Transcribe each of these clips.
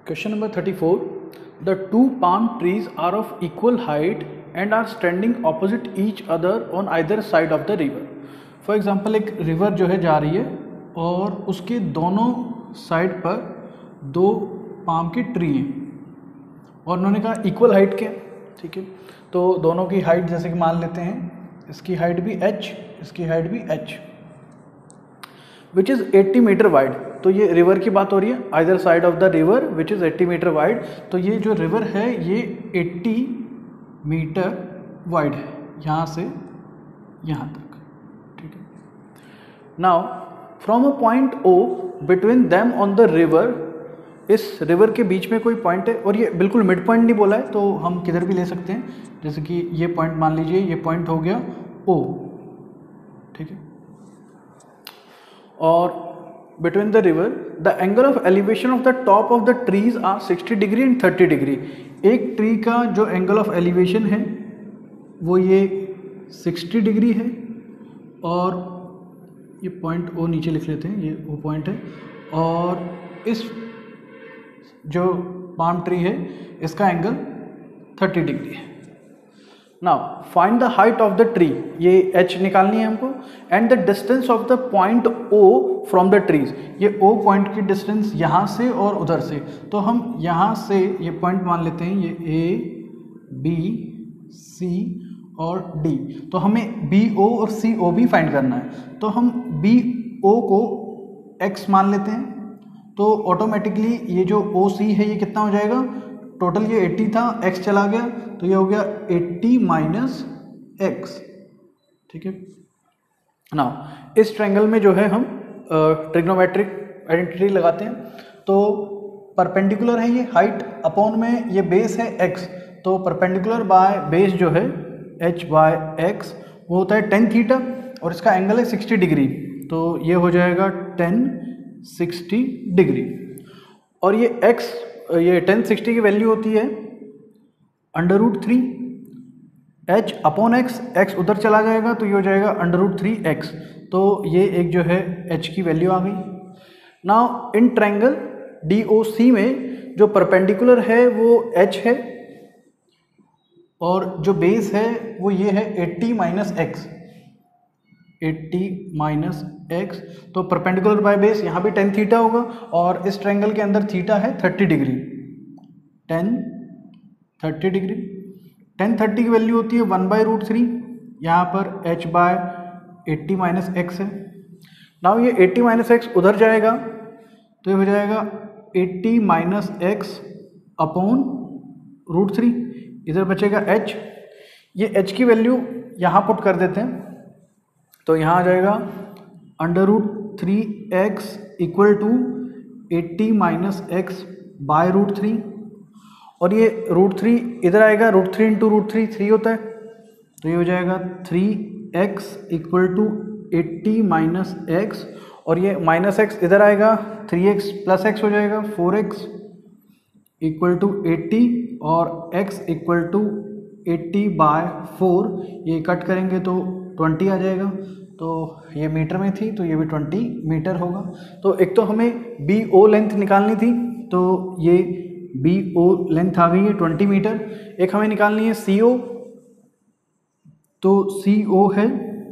Question number 34. The two palm trees are of equal height and are standing opposite each other on either side of the river. For example, एक river जो है जा रही है और उसके दोनों साइड पर दो पाम के ट्री हैं और उन्होंने कहा इक्वल हाइट के, ठीक है। तो दोनों की हाइट जैसे कि मान लेते हैं, इसकी हाइट भी h, इसकी हाइट भी h, which is 80 metre wide. तो ये रिवर की बात हो रही है, either side of the river which is 80 metre wide. तो ये जो रिवर है ये 80 मीटर वाइड है, यहाँ से यहाँ तक, ठीक है। Now from a point O between them on the river, इस रिवर के बीच में कोई पॉइंट है और ये बिल्कुल मिड पॉइंट नहीं बोला है, तो हम किधर भी ले सकते हैं। जैसे कि ये पॉइंट मान लीजिए, ये पॉइंट हो गया O, ठीक है। और between the river the angle of elevation of the top of the trees are 60 degree and 30 degree. एक ट्री का जो एंगल ऑफ एलिवेशन है वो ये 60 डिग्री है, और ये पॉइंट O नीचे लिख लेते हैं, ये वो पॉइंट है। और इस जो पाम ट्री है इसका एंगल 30 डिग्री है। Now find the height of the tree, ये h निकालनी है हमको, and the distance of the point O from the trees. ये O पॉइंट की डिस्टेंस यहाँ से और उधर से, तो हम यहाँ से ये पॉइंट मान लेते हैं, ये A, B, C और D। तो हमें BO और CO भी फाइंड करना है, तो हम BO को x मान लेते हैं। तो ऑटोमेटिकली ये जो OC है ये कितना हो जाएगा, टोटल ये 80 था, x चला गया तो ये हो गया 80 माइनस x, ठीक है। नाउ इस ट्रायंगल में जो है हम ट्रिग्नोमेट्रिक आइडेंटिटी लगाते हैं। तो परपेंडिकुलर है ये हाइट, अपॉन में ये बेस है x, तो परपेंडिकुलर बाय बेस जो है h बाय x वो होता है tan थीटा, और इसका एंगल है 60 डिग्री, तो ये हो जाएगा tan 60 डिग्री। और ये x, ये tan 60 की वैल्यू होती है √3 h अपॉन x, x उधर चला जाएगा तो ये हो जाएगा √3x, तो ये एक जो है h की वैल्यू आ गई। नाउ इन ट्रायंगल DOC में जो परपेंडिकुलर है वो h है, और जो बेस है वो ये है 80 माइनस x, 80 माइनस x, तो परपेंडिकुलर बाय बेस यहाँ भी tan थीटा होगा, और इस ट्रायंगल के अंदर थीटा है 30 डिग्री, tan 30 डिग्री। tan 30 की वैल्यू होती है 1/√3, यहाँ पर h बाय 80 माइनस x है। नाउ ये 80 माइनस x उधर जाएगा तो ये हो जाएगा 80 माइनस x अपॉन √3, इधर बचेगा h। ये h की वैल्यू यहाँ पुट कर देते हैं, तो यहाँ आ जाएगा √3x equal to 80 minus x by √3, और ये √3 इधर आएगा, √3 इंटू √3 3 होता है, तो ये हो जाएगा 3x equal to 80 minus x, और ये माइनस x इधर आएगा, 3x प्लस x हो जाएगा, 4x इक्वल टू 80, और x इक्वल टू 80 बाय 4, ये कट करेंगे तो 20 आ जाएगा। तो ये मीटर में थी तो ये भी 20 मीटर होगा। तो एक तो हमें BO लेंथ निकालनी थी, तो ये BO लेंथ आ गई है 20 मीटर। एक हमें निकालनी है CO, तो CO है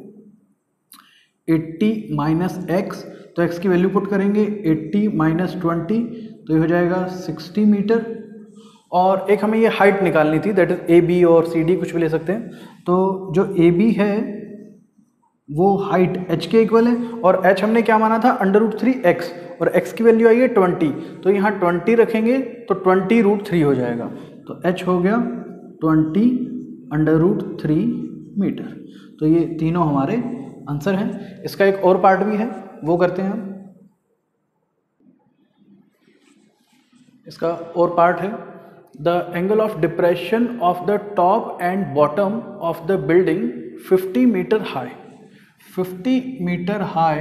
80 माइनस x, तो x की वैल्यू पुट करेंगे 80 माइनस 20, तो ये हो जाएगा 60 मीटर। और एक हमें ये हाइट निकालनी थी, दैट इज AB और CD कुछ भी ले सकते हैं। तो जो AB है वो हाइट h के इक्वल है, और h हमने क्या माना था √3x, और x की वैल्यू आई है 20, तो यहाँ 20 रखेंगे तो 20√3 हो जाएगा, तो h हो गया 20 √3 मीटर। तो ये तीनों हमारे आंसर हैं। इसका एक और पार्ट भी है, वो करते हैं हम। इसका और पार्ट है the angle of depression of the top and bottom of the building 50 metre high. 50 metre high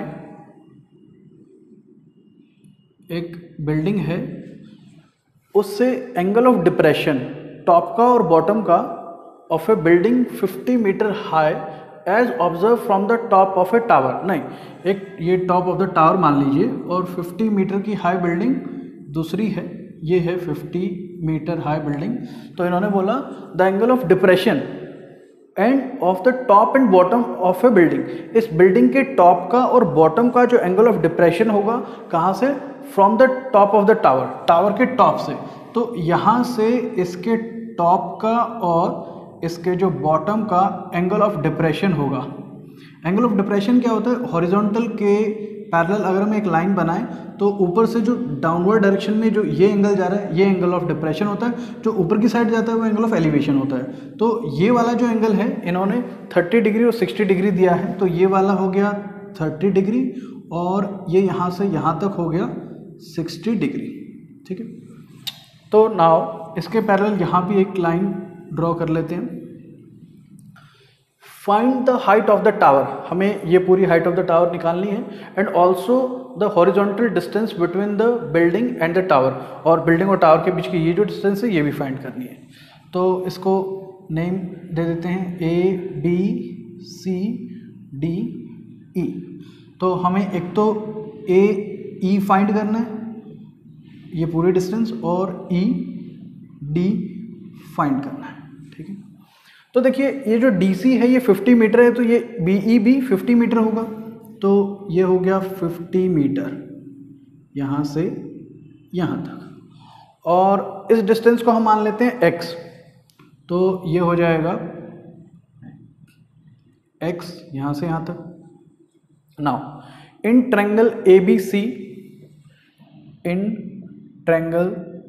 एक बिल्डिंग है, उससे एंगल ऑफ डिप्रेशन टॉप का और बॉटम का of a building 50 metre high as observe from the top of a tower. नहीं, एक ये top of the tower मान लीजिए, और 50 मीटर की हाई बिल्डिंग दूसरी है, ये है 50 मीटर हाई बिल्डिंग। तो इन्होंने बोला the angle of depression and of the top and bottom of a building, इस बिल्डिंग के टॉप का और बॉटम का जो एंगल ऑफ डिप्रेशन होगा, कहाँ से, from the top of the tower, tower के टॉप से। तो यहाँ से इसके टॉप का और इसके जो बॉटम का एंगल ऑफ डिप्रेशन होगा। एंगल ऑफ डिप्रेशन क्या होता है, हॉरिजॉन्टल के पैरेलल अगर हम एक लाइन बनाएं तो ऊपर से जो डाउनवर्ड डायरेक्शन में जो ये एंगल जा रहा है ये एंगल ऑफ डिप्रेशन होता है, जो ऊपर की साइड जाता है वो एंगल ऑफ एलिवेशन होता है। तो ये वाला जो एंगल है इन्होंने 30 डिग्री और 60 डिग्री दिया है, तो ये वाला हो गया 30 डिग्री और ये यहाँ से यहाँ तक हो गया 60 डिग्री। ठीक है, तो नाउ इसके पैरेलल यहाँ भी एक लाइन ड्रॉ कर लेते हैं। Find the height of the tower, हमें ये पूरी हाइट ऑफ द टावर निकालनी है, and also the horizontal distance between the building and the tower, और बिल्डिंग और टावर के बीच की ये जो डिस्टेंस है ये भी फाइंड करनी है। तो इसको नेम दे देते हैं ABCDE। तो हमें एक तो AE फाइंड करना है ये पूरी डिस्टेंस, और ED फाइंड करना है। ठीक है, तो देखिए ये जो DC है ये 50 मीटर है, तो ये BE भी 50 मीटर होगा। तो ये हो गया 50 मीटर यहाँ से यहाँ तक, और इस डिस्टेंस को हम मान लेते हैं x। तो ये हो जाएगा x यहाँ से यहाँ तक। Now in triangle ABC, in triangle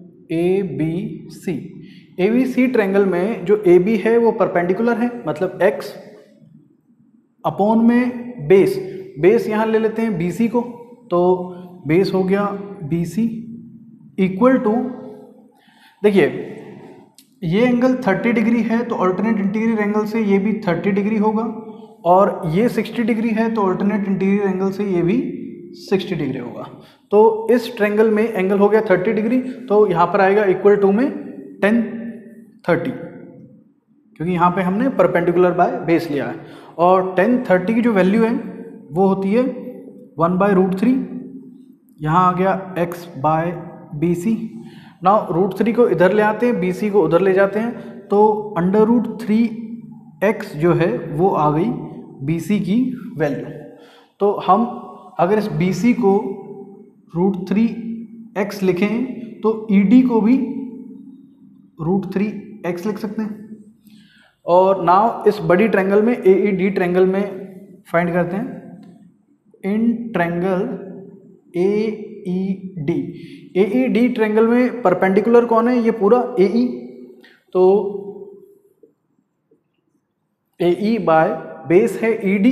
ABC triangle में जो AB है वो परपेंडिकुलर है, मतलब x अपॉन में बेस यहाँ ले लेते हैं BC को, तो बेस हो गया BC इक्वल टू, देखिए ये एंगल 30 डिग्री है तो अल्टरनेट इंटीरियर एंगल से ये भी 30 डिग्री होगा, और ये 60 डिग्री है तो अल्टरनेट इंटीरियर एंगल से ये भी 60 डिग्री होगा। तो इस ट्रायंगल में एंगल हो गया 30 डिग्री, तो यहाँ पर आएगा इक्वल टू में 10 30, क्योंकि यहाँ पे हमने परपेंडिकुलर बाय बेस लिया है, और 10 30 की जो वैल्यू है वो होती है 1/√3। यहाँ आ गया x बाय BC। नाउ √3 को इधर ले आते हैं, BC को उधर ले जाते हैं, तो √3x जो है वो आ गई BC की वैल्यू। तो हम अगर इस BC को √3x लिखें तो ED को भी √3x लिख सकते हैं। और नाउ इस बड़ी ट्रायंगल में AED ट्रायंगल में फाइंड करते हैं। इन ट्रायंगल AED ट्रायंगल में परपेंडिकुलर कौन है, ये पूरा AE, तो AE बाय बेस है ED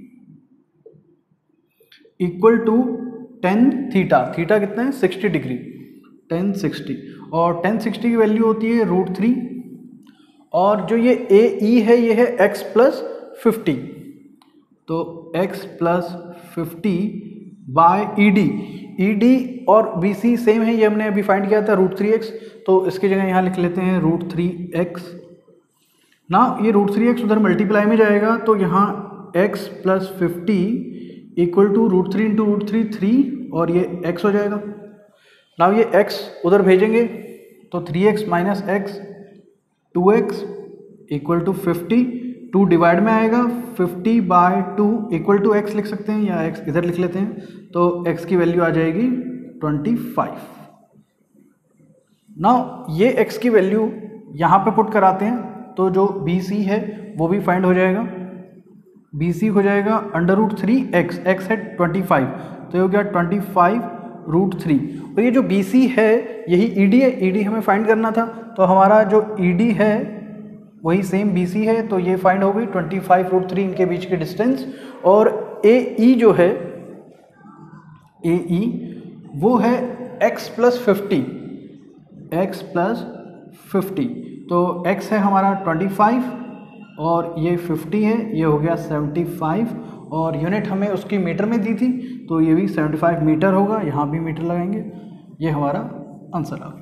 इक्वल टू 10 थीटा, थीटा कितना है 60 डिग्री, 10 60, और 10 60 की वैल्यू होती है √3, और जो ये AE है ये है x प्लस 50, तो x प्लस 50 बाय ED और BC सेम है, ये हमने अभी फाइंड किया था √3x, तो इसकी जगह यहाँ लिख लेते हैं √3x। ना ये √3x उधर मल्टीप्लाई में जाएगा, तो यहाँ x plus 50 equal to √3 into √3 3, और ये x हो जाएगा। ना ये x उधर भेजेंगे तो 3x minus x 2x equal to 50, 2 divide में आएगा, 50 बाय 2 इक्वल टू x लिख सकते हैं, या x इधर लिख लेते हैं, तो x की वैल्यू आ जाएगी 25। नाउ ये x की वैल्यू यहाँ पे पुट कराते हैं, तो जो BC है वो भी फाइंड हो जाएगा। BC हो जाएगा √3x, x है 25, तो ये हो गया 25√3, और ये जो BC है यही ED है, ED हमें फाइंड करना था, तो हमारा जो ED है वही सेम BC है, तो ये फाइंड हो गई 25√3 इनके बीच की डिस्टेंस। और AE जो है AE वो है x प्लस 50, x प्लस 50, तो x है हमारा 25 और ये 50 है, ये हो गया 75, और यूनिट हमें उसकी मीटर में दी थी, तो ये भी 75 मीटर होगा, यहाँ भी मीटर लगाएंगे, ये हमारा आंसर आ गया।